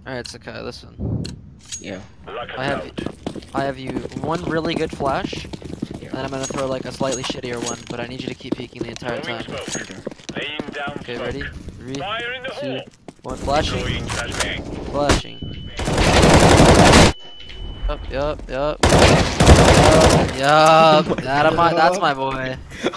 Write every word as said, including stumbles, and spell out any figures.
Alright, Sakai, listen. Yeah. I have I have you one really good flash, Yeah. and then I'm gonna throw like a slightly shittier one, but I need you to keep peeking the entire time. Okay, ready? Three, two, one, flashing. Flashing. Yup, yup, yup. Yup, yup. That my, that's my boy.